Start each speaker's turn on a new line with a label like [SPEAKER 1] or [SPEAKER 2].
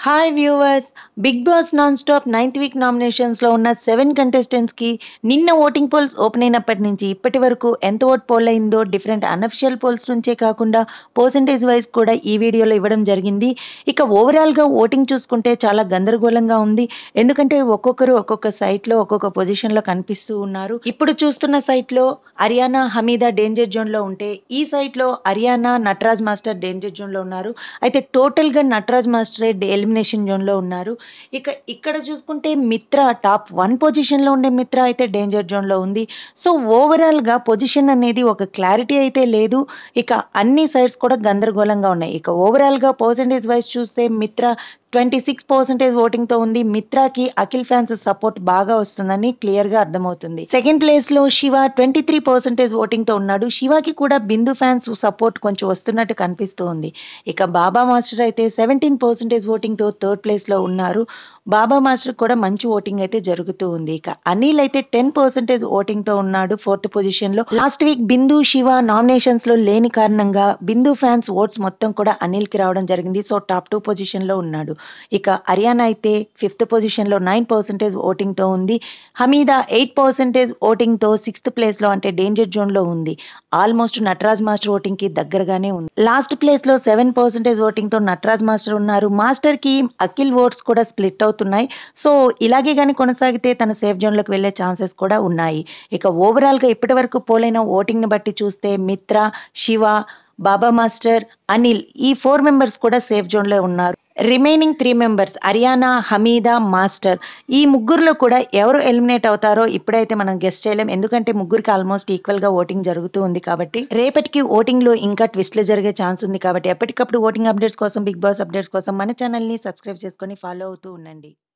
[SPEAKER 1] Hi viewers. Bigg Boss non stop 9th week నామినేషన్స్లో ఉన్న 7 కంటెస్టెంట్స్కి నిన్న ఓటింగ్ పోల్స్ ఓపెన్ అయినప్పటి నుంచి ఇప్పటి వరకు ఎంత ఓట్ పోల్ అయిందో డిఫరెంట్ అన్అఫిషియల్ పోల్స్ నుంచే కాకుండా పర్సంటేజ్ వైజ్ కూడా ఈ వీడియోలో ఇవ్వడం జరిగింది. ఇక ఓవరాల్గా ఓటింగ్ చూసుకుంటే చాలా గందరగోళంగా ఉంది. ఎందుకంటే ఒక్కొక్కరు ఒక్కొక్క సైట్లో ఒక్కొక్క పొజిషన్లో కనిపిస్తూ ఉన్నారు. ఇప్పుడు చూస్తున్న సైట్లో అరియానా, హమీదా డేంజర్ జోన్లో ఉంటే ఈ సైట్లో అరియానా, నటరాజ్ మాస్టర్ డేంజర్ జోన్లో ఉన్నారు. అయితే టోటల్గా నటరాజ్ మాస్టరే ఎలిమినేషన్ జోన్లో ఉన్నారు. ఇక ఇక్కడ చూసుకుంటే మిత్ర టాప్ 1 పొజిషన్లో ఉండే మిత్ర అయితే డేంజర్ జోన్లో ఉంది. సో ఓవరాల్గా పొజిషన్ అనేది ఒక క్లారిటీ అయితే లేదు. ఇక అన్ని సైడ్స్ కూడా గందరగోళంగా ఉన్నాయి. ఇక ఓవరాల్గా పర్సంటేజ్ వైజ్ చూస్తే మిత్ర 26% ఓటింగ్తో ఉంది. మిత్రాకి అఖిల్ ఫ్యాన్స్ సపోర్ట్ బాగా వస్తుందని క్లియర్గా అర్థమవుతుంది. సెకండ్ ప్లేస్లో శివ 23% ఓటింగ్తో ఉన్నాడు. శివకి కూడా బిందు ఫ్యాన్స్ సపోర్ట్ కొంచెం వస్తున్నట్టు కనిపిస్తూ ఉంది. ఇక బాబా మాస్టర్ అయితే 17% ఓటింగ్తో థర్డ్ ప్లేస్లో ఉన్నారు. బాబా మాస్టర్ కూడా మంచి ఓటింగ్ అయితే జరుగుతూ ఉంది. ఇక అనిల్ అయితే 10% ఓటింగ్తో ఉన్నాడు ఫోర్త్ పొజిషన్లో. లాస్ట్ వీక్ బిందు, శివ నామినేషన్స్లో లేని కారణంగా బిందు ఫ్యాన్స్ ఓట్స్ మొత్తం కూడా అనిల్కి రావడం జరిగింది. సో టాప్ 2 పొజిషన్లో ఉన్నాడు. ఇక అరియానా అయితే 5th పొజిషన్లో 9% ఓటింగ్తో ఉంది. హమీదా 8% ఓటింగ్తో 6th ప్లేస్లో అంటే డేంజర్ జోన్లో ఉంది. ఆల్మోస్ట్ నటరాజ్ మాస్టర్ ఓటింగ్కి దగ్గరగానే ఉంది. లాస్ట్ ప్లేస్లో 7% ఓటింగ్తో నటరాజ్ మాస్టర్ ఉన్నారు. మాస్టర్కి అఖిల్ ఓట్స్ కూడా స్ప్లిట్ అవుతున్నాయి. సో ఇలాగే కానీ కొనసాగితే తన సేఫ్ జోన్లోకి వెళ్ళే ఛాన్సెస్ కూడా ఉన్నాయి. ఇక ఓవరాల్గా ఇప్పటి వరకు పోలైన ఓటింగ్ని బట్టి చూస్తే మిత్ర, శివ, బాబా మాస్టర్, అనిల్ ఈ 4 మెంబర్స్ కూడా సేఫ్ జోన్లో ఉన్నారు. Remaining 3 members Ariyana, Hamida, master ఈ ముగ్గురులో కూడా ఎవరు ఎలిమినేట్ అవుతారో ఇప్పుడైతే మనం గెస్ చేయలేం. ఎందుకంటే ముగ్గురికి ఆల్మోస్ట్ ఈక్వల్గా ఓటింగ్ జరుగుతూ ఉంది కాబట్టి రేపటికి ఓటింగ్లో ఇంకా ట్విస్ట్లు జరిగే ఛాన్స్ ఉంది. కాబట్టి ఎప్పటికప్పుడు ఓటింగ్ అప్డేట్స్ కోసం, బిగ్ బాస్ అప్డేట్స్ కోసం మన ఛానల్ని సబ్స్క్రైబ్ చేసుకొని ఫాలో అవుతూ ఉండండి.